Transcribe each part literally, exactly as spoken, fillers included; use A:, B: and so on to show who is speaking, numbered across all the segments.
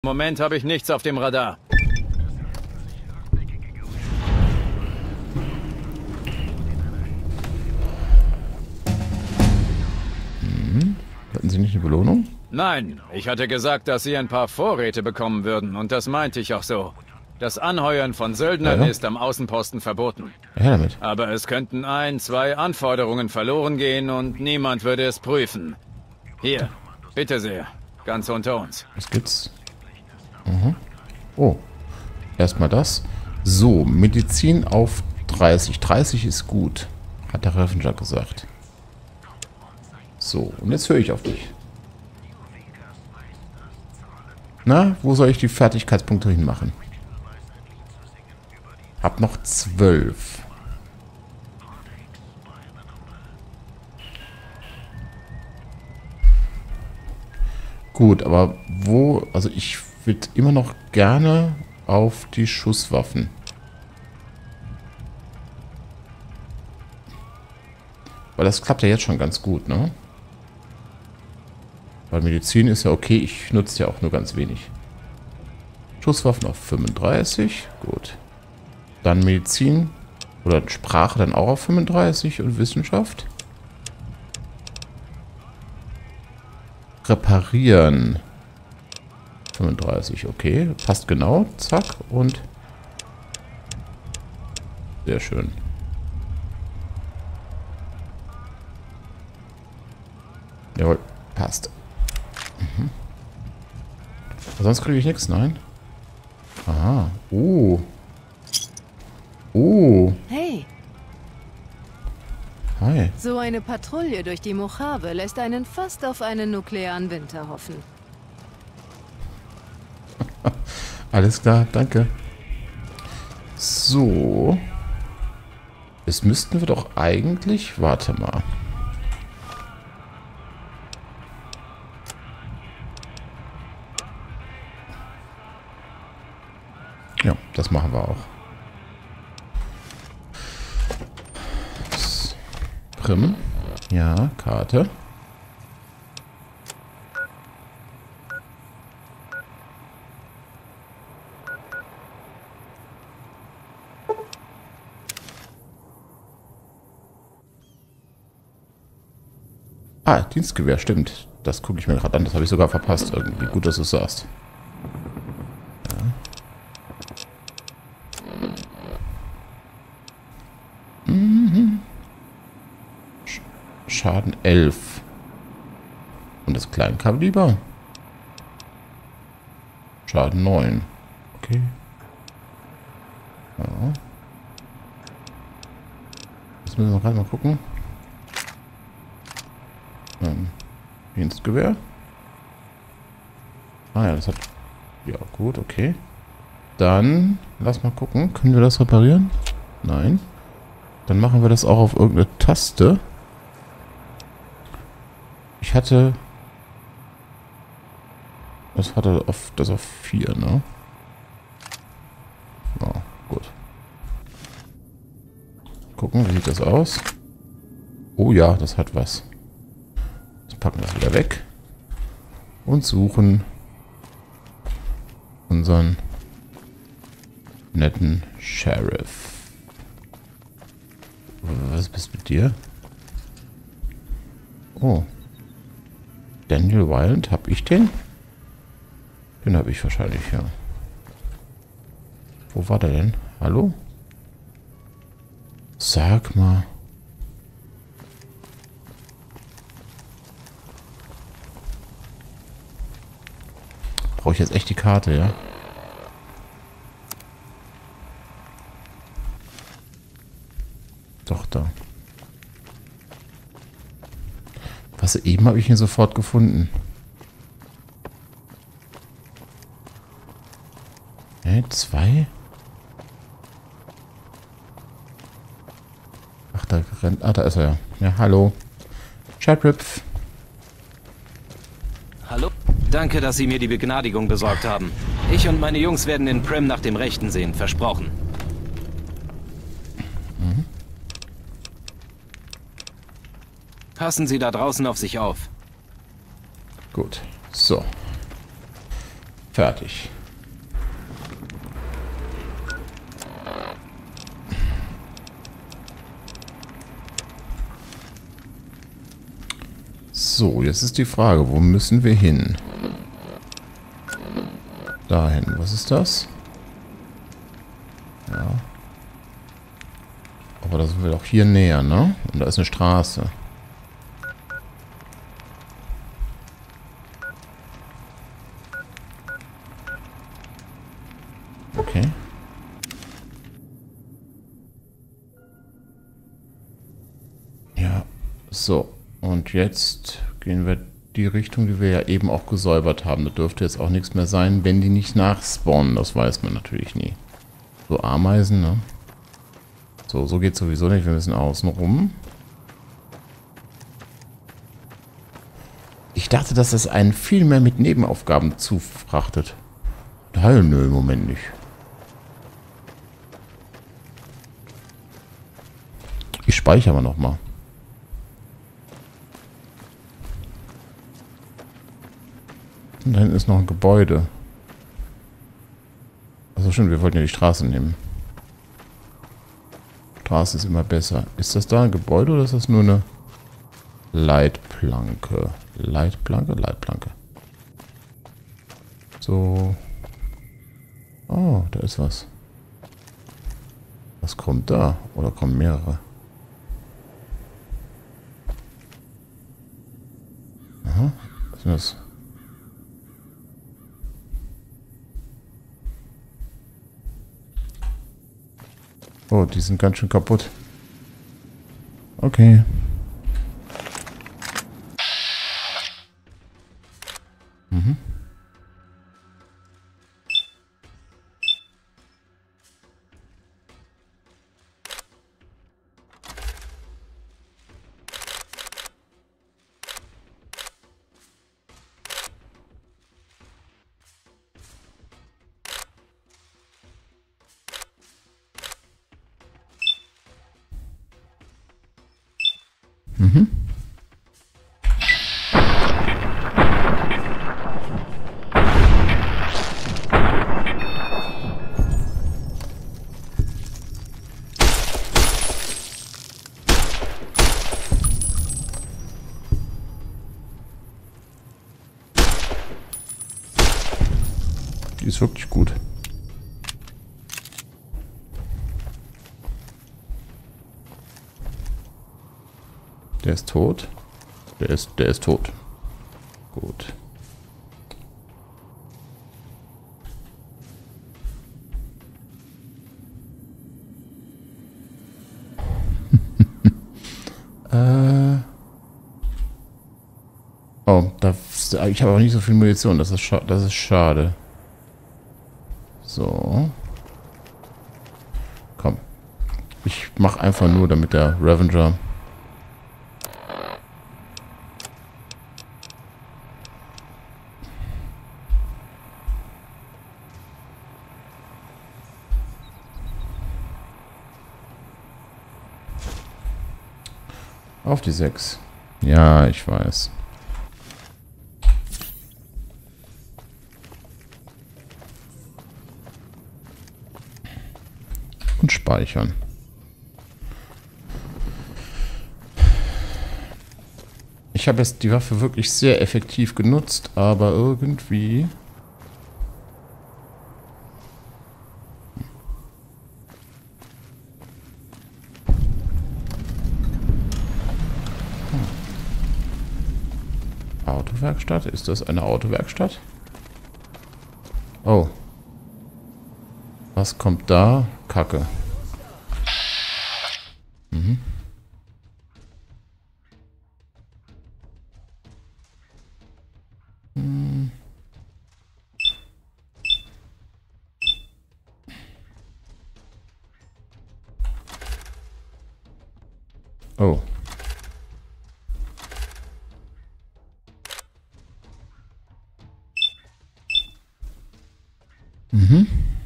A: Moment habe ich nichts auf dem Radar.
B: Hm. Hatten Sie nicht eine Belohnung?
A: Nein, ich hatte gesagt, dass Sie ein paar Vorräte bekommen würden. Und das meinte ich auch so. Das Anheuern von Söldnern
B: Ja, ja.
A: ist am Außenposten verboten.
B: Ja, damit.
A: Aber es könnten ein, zwei Anforderungen verloren gehen und niemand würde es prüfen. Hier, bitte sehr. Ganz unter uns.
B: Was gibt's? Mhm. Oh. Erstmal das. So, Medizin auf dreißig. dreißig ist gut, hat der Revenger gesagt. So, und jetzt höre ich auf dich. Na, wo soll ich die Fertigkeitspunkte hinmachen? Hab noch zwölf. Gut, aber wo... Also ich würde immer noch gerne auf die Schusswaffen. Weil das klappt ja jetzt schon ganz gut, ne? Weil Medizin ist ja okay, ich nutze ja auch nur ganz wenig. Schusswaffen auf fünfunddreißig, gut. Dann Medizin oder Sprache dann auch auf fünfunddreißig und Wissenschaft. Reparieren. fünfunddreißig, okay. Passt genau. Zack und... Sehr schön. Jawohl, passt. Mhm. Sonst kriege ich nichts, nein? Aha. Oh. Oh.
C: Hey,
B: Hi.
C: so eine Patrouille durch die Mojave lässt einen fast auf einen nuklearen Winter hoffen.
B: Alles klar, danke. So. Jetzt müssten wir doch eigentlich... Warte mal. Ja, das machen wir auch. Prim. Ja, Karte. Ah, Dienstgewehr, stimmt. Das gucke ich mir gerade an. Das habe ich sogar verpasst. Irgendwie gut, dass du es sagst. Ja. Mhm. Sch Schaden elf. Und das Kleinkaliber? Schaden neun. Okay. Ja. Jetzt müssen wir gerade mal gucken. Ähm, Dienstgewehr. Ah ja, das hat... Ja, gut, okay. Dann, lass mal gucken. Können wir das reparieren? Nein. Dann machen wir das auch auf irgendeine Taste. Ich hatte... Das hatte auf, das auf vier, ne? Ja, gut. Gucken, wie sieht das aus? Oh ja, das hat was. Packen das wieder weg und suchen unseren netten Sheriff. Was bist mit dir? Oh. Daniel Wild, hab ich den? Den habe ich wahrscheinlich, ja. Wo war der denn? Hallo? Sag mal. Brauche ich jetzt echt die Karte, ja? Doch, da. Was, eben habe ich ihn sofort gefunden. Hä, zwei? Ach, da rennt... Ah, da ist er ja. Ja, hallo. Chatrip.
D: Hallo? Danke, dass Sie mir die Begnadigung besorgt haben. Ich und meine Jungs werden in Prim nach dem Rechten sehen, versprochen. Mhm. Passen Sie da draußen auf sich auf.
B: Gut. So. Fertig. So, jetzt ist die Frage, wo müssen wir hin? Dahin. Was ist das? Ja. Aber da sind wir doch hier näher, ne? Und da ist eine Straße. Okay. Ja, so. Und jetzt gehen wir die Richtung, die wir ja eben auch gesäubert haben. Da dürfte jetzt auch nichts mehr sein, wenn die nicht nachspawnen. Das weiß man natürlich nie. So Ameisen, ne? So, so geht sowieso nicht. Wir müssen außen rum. Ich dachte, dass das einen viel mehr mit Nebenaufgaben zufrachtet. Nein, nö, im Moment nicht. Ich speichere aber nochmal. Und da hinten ist noch ein Gebäude. Also schon, wir wollten ja die Straße nehmen. Straße ist immer besser. Ist das da ein Gebäude oder ist das nur eine Leitplanke? Leitplanke? Leitplanke. So. Oh, da ist was. Was kommt da? Oder kommen mehrere? Aha. Was ist das? Oh, die sind ganz schön kaputt. Okay. Mhm. Mhm. Die ist wirklich gut. Der ist tot. Der ist, der ist tot. Gut. äh. Oh, das, ich habe auch nicht so viel Munition. Das ist, scha das ist schade. So. Komm. Ich mache einfach nur, damit der Revenger... Auf die sechs. Ja, ich weiß. Und speichern. Ich habe jetzt die Waffe wirklich sehr effektiv genutzt, aber irgendwie... Autowerkstatt? Ist das eine Autowerkstatt? Oh. Was kommt da? Kacke. Mhm. Hm. Oh. Mhm.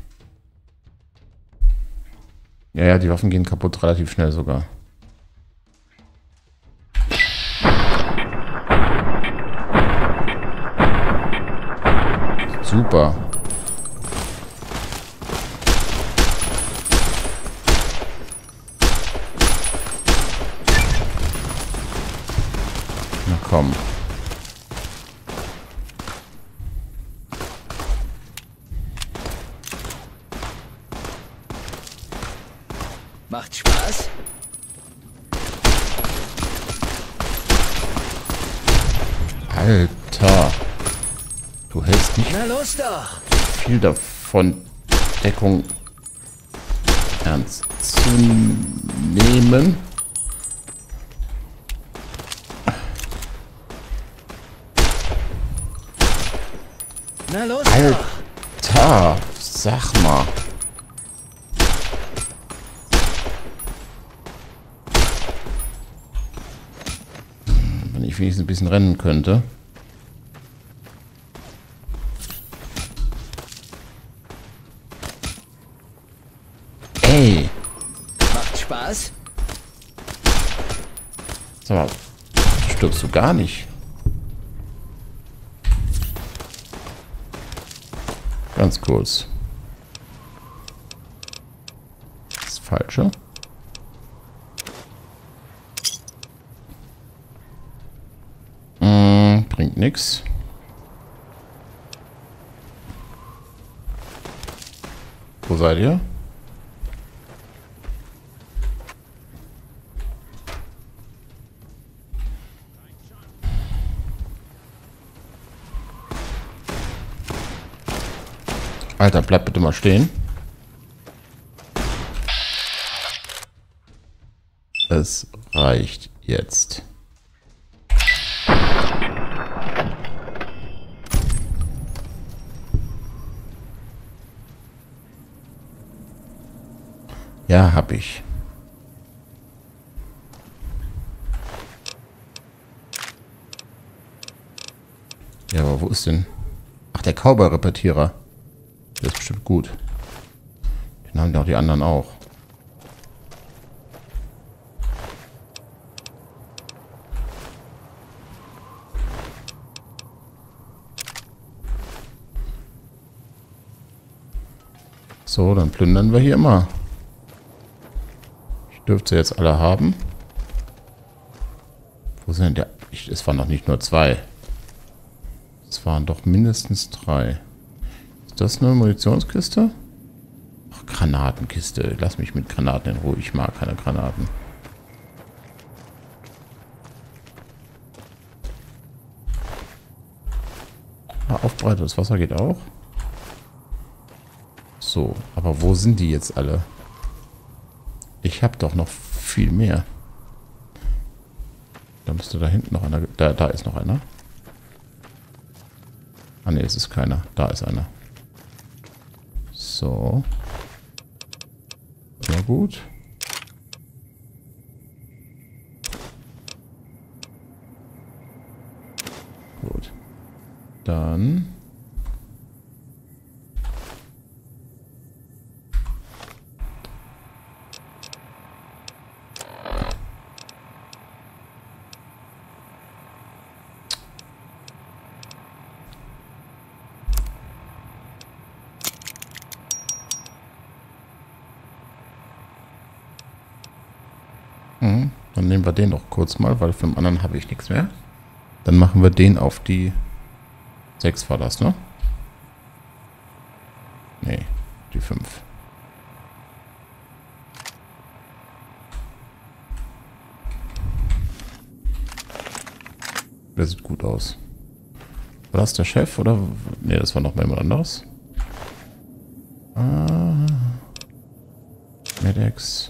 B: Ja, ja, die Waffen gehen kaputt relativ schnell sogar. Super. kommen.
E: Macht Spaß?
B: Alter. Du hältst nicht
E: Na los doch!
B: viel davon, Deckung ernst zu nehmen.
E: Na los doch!
B: Alter, sag mal. Wenn ich wenigstens ein bisschen rennen könnte. Ey.
E: Macht Spaß?
B: Sag mal, stirbst du gar nicht? Ganz kurz. Das Falsche. Hm, bringt nichts. Wo seid ihr? Alter, bleib bitte mal stehen. Es reicht jetzt. Ja, hab ich. Ja, aber wo ist denn? Ach, der Cowboy-Repetierer. Der ist bestimmt gut. Den haben ja auch die anderen auch. So, dann plündern wir hier mal. Ich dürfte jetzt alle haben. Wo sind der? Ich, es waren noch nicht nur zwei. Es waren doch mindestens drei. Ist das eine Munitionskiste? Ach, Granatenkiste. Lass mich mit Granaten in Ruhe. Ich mag keine Granaten. Ah, aufbereitetes Wasser geht auch. So, aber wo sind die jetzt alle? Ich habe doch noch viel mehr. Da müsste da hinten noch einer... Da, da ist noch einer. Ah ne, es ist keiner. Da ist einer. So. Sehr gut. Gut. Dann... Dann nehmen wir den noch kurz mal, weil für den anderen habe ich nichts mehr. Dann machen wir den auf die sechs war das, ne? Nee, die fünf. Der sieht gut aus. War das der Chef oder? Ne, das war noch mal jemand anderes. Ah. Medex.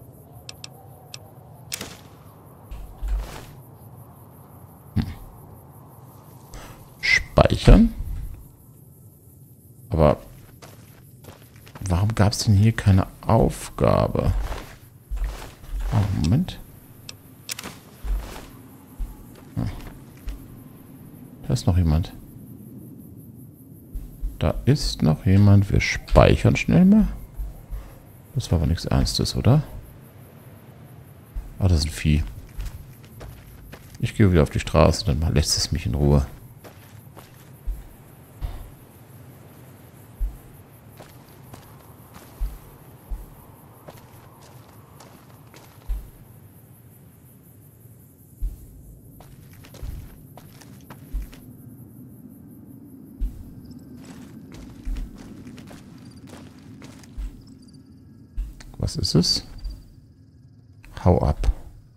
B: Speichern. Aber warum gab es denn hier keine Aufgabe? Oh, Moment. Hm. Da ist noch jemand. Da ist noch jemand. Wir speichern schnell mal. Das war aber nichts Ernstes, oder? Ah, das ist ein Vieh. Ich gehe wieder auf die Straße, dann lässt es mich in Ruhe. Was ist es? Hau ab.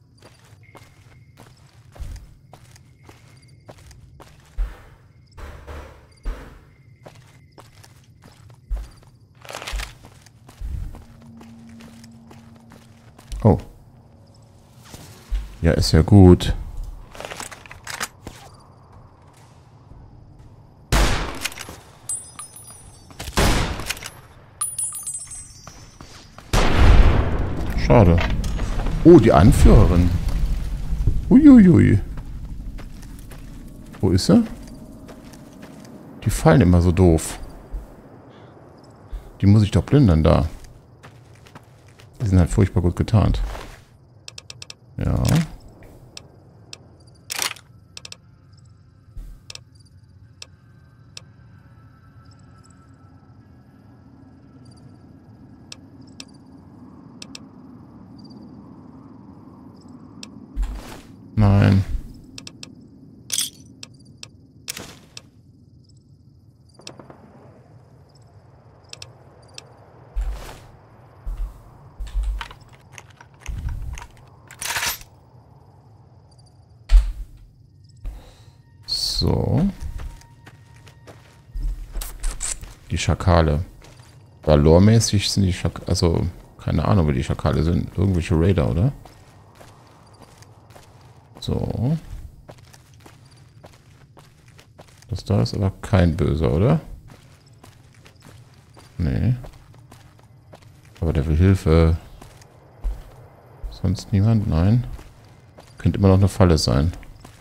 B: Oh. Ja, ist ja gut. Schade. Oh, die Anführerin. Uiuiui. Wo ist sie? Die fallen immer so doof. Die muss ich doch plündern da. Die sind halt furchtbar gut getarnt. Ja. Nein. So. Die Schakale. Da loremäßig sind die Schakale, also keine Ahnung, wer die Schakale sind. Irgendwelche Raider, oder? So. Das da ist aber kein Böser, oder? Nee. Aber der will Hilfe. Sonst niemand? Nein. Könnte immer noch eine Falle sein.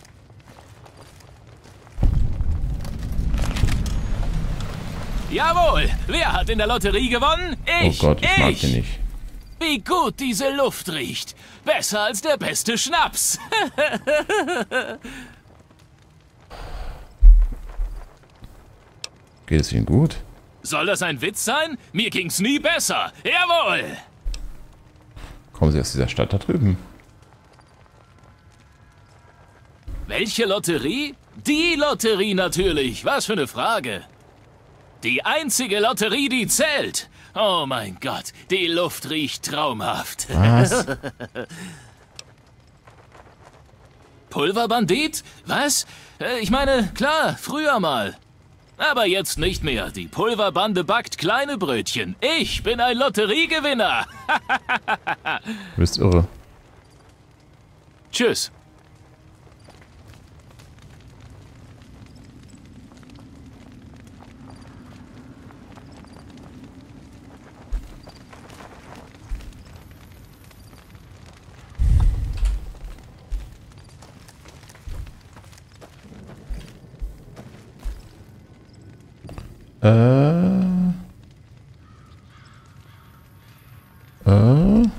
D: Jawohl! Wer hat in der Lotterie gewonnen? Ich!
B: Oh Gott, ich,
D: ich.
B: mag den nicht.
D: Wie gut diese Luft riecht. Besser als der beste Schnaps.
B: Geht es Ihnen gut?
D: Soll das ein Witz sein? Mir ging's nie besser. Jawohl!
B: Kommen Sie aus dieser Stadt da drüben?
D: Welche Lotterie? Die Lotterie natürlich. Was für eine Frage. Die einzige Lotterie, die zählt. Oh mein Gott, die Luft riecht traumhaft.
B: Was?
D: Pulverbandit? Was? Äh, Ich meine, klar, früher mal. Aber jetzt nicht mehr. Die Pulverbande backt kleine Brötchen. Ich bin ein Lotteriegewinner.
B: Du bist irre.
D: Tschüss.
B: Äh. Äh.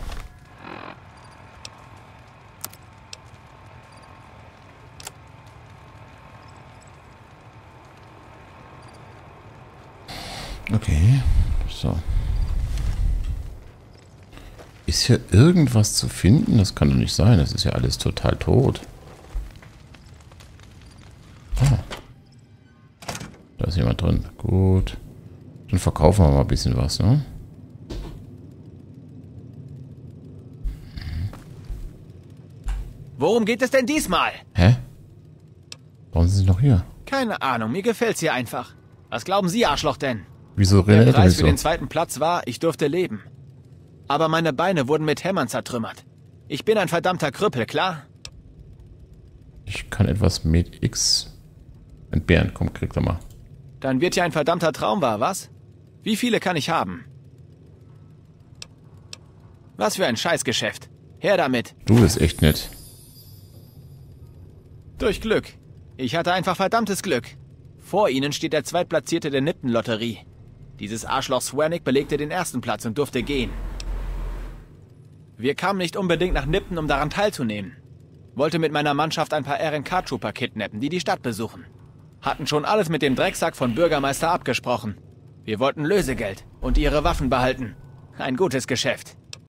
B: Okay. So. Ist hier irgendwas zu finden? Das kann doch nicht sein. Das ist ja alles total tot. Ah. Da ist jemand drin. Gut. Dann verkaufen wir mal ein bisschen was, ne?
F: Worum geht es denn diesmal?
B: Hä? Warum sind Sie noch hier?
F: Keine Ahnung, mir gefällt's hier einfach. Was glauben Sie, Arschloch denn?
B: Wieso
F: Der
B: redet er
F: Preis
B: nicht
F: für
B: so?
F: den zweiten Platz war, ich durfte leben. Aber meine Beine wurden mit Hämmern zertrümmert. Ich bin ein verdammter Krüppel, klar?
B: Ich kann etwas mit X entbehren. Komm, krieg doch mal.
F: Dann wird ja ein verdammter Traum wahr, was? Wie viele kann ich haben? Was für ein Scheißgeschäft. Her damit.
B: Du bist echt nett.
F: Durch Glück. Ich hatte einfach verdammtes Glück. Vor ihnen steht der Zweitplatzierte der Nipton-Lotterie. Dieses Arschloch Swernick belegte den ersten Platz und durfte gehen. Wir kamen nicht unbedingt nach Nipton, um daran teilzunehmen. Wollte mit meiner Mannschaft ein paar R N K-Trooper kidnappen, die die Stadt besuchen. Hatten schon alles mit dem Drecksack von Bürgermeister abgesprochen. Wir wollten Lösegeld und ihre Waffen behalten. Ein gutes Geschäft.